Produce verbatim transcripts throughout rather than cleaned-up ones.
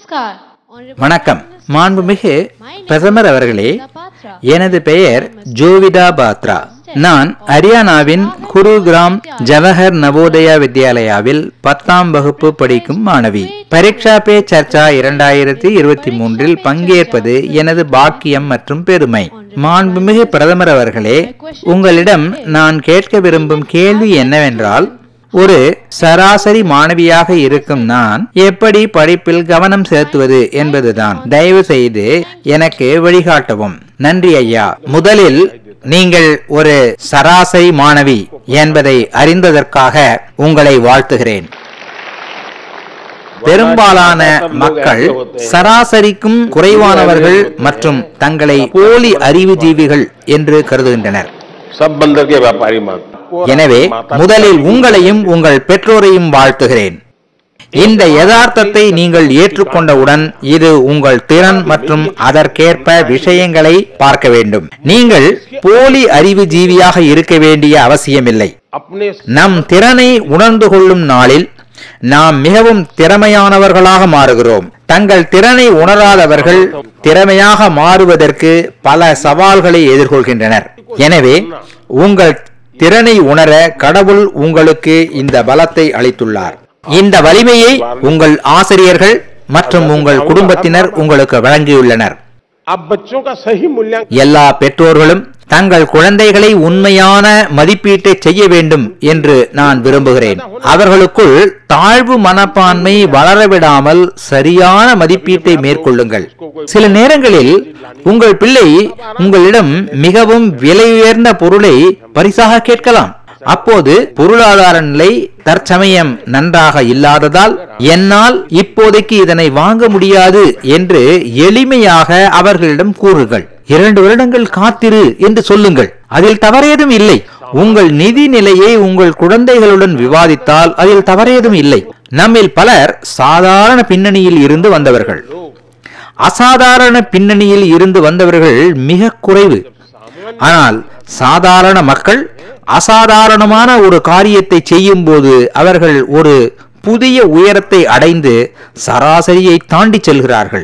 Namaskar. வணக்கம் மாண்புமிகு பிரதமர் அவர்களே, எனது பெயர் ஜோவிதா பாத்ரா. நான் ஹரியானாவின் குருகிராம் ஜவஹர் நவோதயா வித்யாலயாவில் பத்தாம் வகுப்பு படிக்கும் மாணவி. பரீட்சா பே சர்ச்சா இரண்டாயிரத்தி இருபத்தி மூன்றில் பங்கேற்பது எனது பாக்கியம் மற்றும் பெருமை. மாண்புமிகு பிரதமர் அவர்களே, உங்களிடம் நான் கேட்க விரும்பும் கேள்வி என்னவென்றால், ஒரு சராசரி மாணவியாக இருக்கும் நான் எப்படி படிப்பில் கவனம் செலுத்துவது என்பதுதான். தயவு செய்து எனக்கு வழிகாட்டவும். நன்றி ஐயா. முதலில் நீங்கள் ஒரு சராசரி மாணவி என்பதை அறிந்ததற்காக உங்களை வாழ்த்துகிறேன். பெரும்பாலான மக்கள் சராசரிக்கும் குறைவானவர்கள் மற்றும் தங்களை போலி அறிவுஜீவிகள் என்று கருதுகின்றனர். எனவே முதலில் உங்களையும் உங்கள் பெற்றோரையும் வாழ்த்துகிறேன். இந்த யதார்த்தத்தை நீங்கள் ஏற்றுக்கொண்டவுடன் இது உங்கள் திறன் மற்றும் அதற்கேற்ப விஷயங்களை பார்க்க வேண்டும். நீங்கள் போலி அறிவுஜீவியாக இருக்க வேண்டிய அவசியமில்லை. நம் திறனை உணர்ந்து கொள்ளும் நாளில் நாம் மிகவும் திறமையானவர்களாக மாறுகிறோம். தங்கள் திறனை உணராதவர்கள் திறமையாக மாறுவதற்கு பல சவால்களை எதிர்கொள்கின்றனர். எனவே உங்கள் திறனை உணர கடவுள் உங்களுக்கு இந்த பலத்தை அளித்துள்ளார். இந்த வலிமையை உங்கள் ஆசிரியர்கள் மற்றும் உங்கள் குடும்பத்தினர் உங்களுக்கு வழங்கியுள்ளனர். எல்லா பெற்றோர்களும் தங்கள் குழந்தைகளை உண்மையான மதிப்பீட்டை செய்ய வேண்டும் என்று நான் விரும்புகிறேன். அவர்களுக்குள் தாழ்வு மனப்பான்மை வளரவிடாமல் சரியான மதிப்பீட்டை மேற்கொள்ளுங்கள். சில நேரங்களில் உங்கள் பிள்ளை உங்களிடம் மிகவும் விலை உயர்ந்த பொருளை பரிசாக கேட்கலாம். அப்போது பொருளாதார நிலை தற்சமயம் நன்றாக இல்லாததால் என்னால் இப்போதைக்கு இதனை வாங்க முடியாது என்று எளிமையாக அவர்களிடம் கூறுங்கள். இரண்டு வருடங்கள் காத்திரு என்று சொல்லுங்கள். அதில் தவறேதும் இல்லை. உங்கள் நிதி நிலையை உங்கள் குழந்தைகளுடன் விவாதித்தால் அதில் தவறேதும் இல்லை. நம்மில் பலர் சாதாரண பின்னணியில் இருந்து வந்தவர்கள். அசாதாரண பின்னணியில் இருந்து வந்தவர்கள் மிக குறைவு. ஆனால் சாதாரண மக்கள் அசாதாரணமான ஒரு காரியத்தை செய்யும் போது அவர்கள் ஒரு புதிய உயரத்தை அடைந்து சராசரியை தாண்டி செல்கிறார்கள்.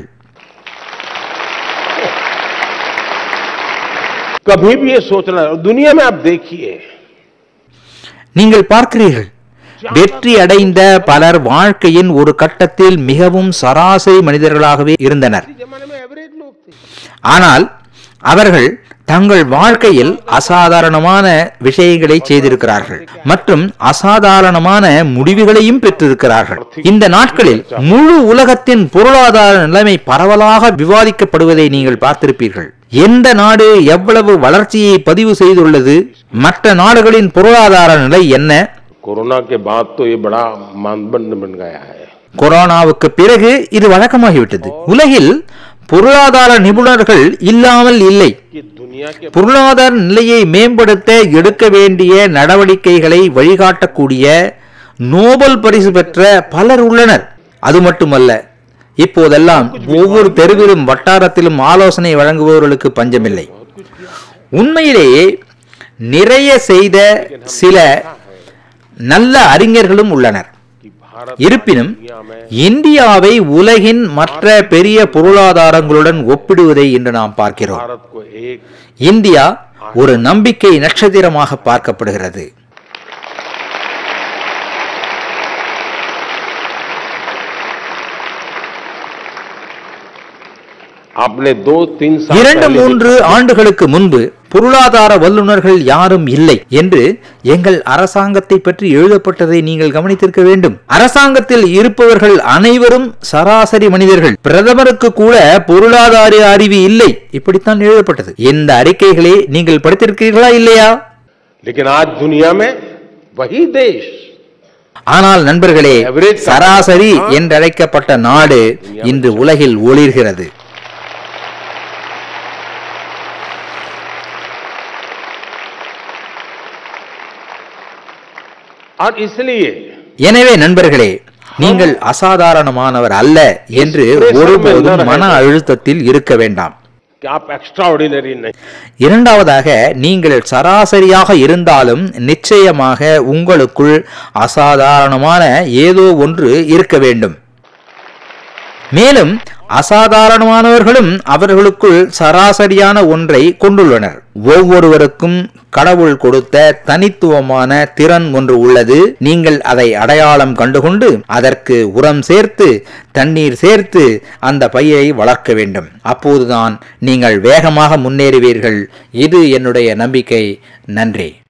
कभी भी ये सोचना, दुनिया में आप देखिए, நீங்கள் பார்க்கிறீர்கள், வெற்றி அடைந்த பலர் வாழ்க்கையின் ஒரு கட்டத்தில் மிகவும் சராசரி மனிதர்களாகவே இருந்தனர். ஆனால் அவர்கள் தங்கள் வாழ்க்கையில் அசாதாரணமான விஷயங்களை செய்திருக்கிறார்கள் மற்றும் அசாதாரணமான முடிவுகளையும் பெற்றிருக்கிறார்கள். இந்த நாட்களில் முழு உலகத்தின் பொருளாதார நிலைமை பரவலாக விவாதிக்கப்படுவதை நீங்கள் பார்த்திருப்பீர்கள். எந்த நாடு எவ்வளவு வளர்ச்சியை பதிவு செய்துள்ளது, மற்ற நாடுகளின் பொருளாதார நிலை என்ன? கொரோனாவுக்கு பிறகு இது வழக்கமாகிவிட்டது. உலகில் பொருளாதார நிபுணர்கள் இல்லாமல் இல்லை. பொருளாதார நிலையை மேம்படுத்த எடுக்க வேண்டிய நடவடிக்கைகளை வழிகாட்டக்கூடிய நோபல் பரிசு பெற்ற பலர் உள்ளனர். அது மட்டுமல்ல, இப்போதெல்லாம் ஒவ்வொரு தெருவிலும் வட்டாரத்திலும் ஆலோசனை வழங்குபவர்களுக்கு பஞ்சமில்லை. உண்மையிலேயே நிறைய செய்த சில நல்ல அறிஞர்களும் உள்ளனர். இருப்பினும் இந்தியாவை உலகின் மற்ற பெரிய பொருளாதாரங்களுடன் ஒப்பிடுவதை இன்று நாம் பார்க்கிறோம். இந்தியா ஒரு நம்பிக்கை நட்சத்திரமாக பார்க்கப்படுகிறது. இரண்டு மூன்று ஆண்டுகளுக்கு முன்பு பொருளாதார வல்லுநர்கள் யாரும் இல்லை என்று எங்கள் அரசாங்கத்தை பற்றி எழுதப்பட்டதை நீங்கள் கவனித்திருக்க வேண்டும். அரசாங்கத்தில் இருப்பவர்கள் அனைவரும் சராசரி மனிதர்கள். பிரதமருக்கு கூட பொருளாதார அறிவு இல்லை, இப்படித்தான் எழுதப்பட்டது. இந்த அறிக்கைகளை நீங்கள் படித்திருக்கிறீர்களா இல்லையா? ஆனால் நண்பர்களே, சராசரி என்றழைக்கப்பட்ட நாடு இன்று உலகில் ஒளிர்கிறது. எனவே நண்பர்களே, நீங்கள் அசாதாரணமானவர் அல்ல என்று ஒருபோதும் மன அழுத்தத்தில் இருக்க வேண்டாம். இரண்டாவதாக, நீங்கள் சராசரியாக இருந்தாலும் நிச்சயமாக உங்களுக்குள் அசாதாரணமான ஏதோ ஒன்று இருக்க வேண்டும். மேலும் அசாதாரணமானவர்களும் அவர்களுக்குள் சராசரியான ஒன்றை கொண்டுள்ளனர். ஒவ்வொருவருக்கும் கடவுள் கொடுத்த தனித்துவமான திறன் ஒன்று உள்ளது. நீங்கள் அதை அடையாளம் கண்டுகொண்டு அதற்கு உரம் சேர்த்து தண்ணீர் சேர்த்து அந்த பயிரை வளர்க்க வேண்டும். அப்போதுதான் நீங்கள் வேகமாக முன்னேறுவீர்கள். இது என்னுடைய நம்பிக்கை. நன்றி.